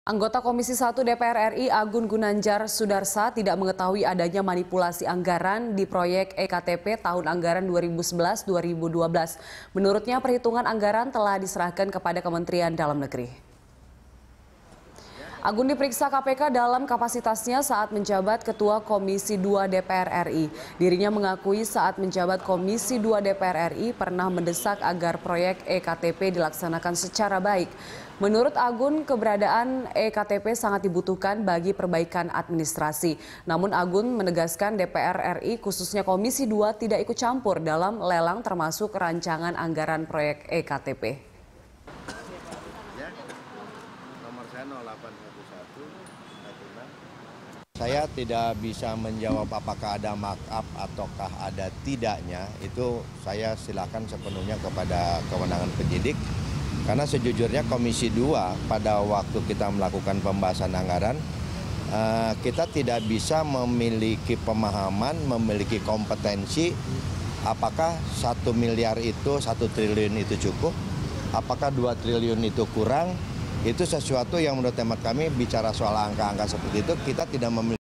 Anggota Komisi 1 DPR RI Agun Gunanjar Sudarsa tidak mengetahui adanya manipulasi anggaran di proyek EKTP tahun anggaran 2011-2012. Menurutnya perhitungan anggaran telah diserahkan kepada Kementerian Dalam Negeri. Agun diperiksa KPK dalam kapasitasnya saat menjabat Ketua Komisi 2 DPR RI. Dirinya mengakui saat menjabat Komisi 2 DPR RI pernah mendesak agar proyek EKTP dilaksanakan secara baik. Menurut Agun, keberadaan EKTP sangat dibutuhkan bagi perbaikan administrasi. Namun Agun menegaskan DPR RI khususnya Komisi 2 tidak ikut campur dalam lelang termasuk rancangan anggaran proyek EKTP. Saya tidak bisa menjawab apakah ada markup ataukah ada tidaknya, itu saya silakan sepenuhnya kepada kewenangan penyidik. Karena sejujurnya Komisi 2 pada waktu kita melakukan pembahasan anggaran, kita tidak bisa memiliki pemahaman, memiliki kompetensi apakah 1 miliar itu, 1 triliun itu cukup, apakah 2 triliun itu kurang. Itu sesuatu yang menurut hemat kami bicara soal angka-angka seperti itu kita tidak memiliki.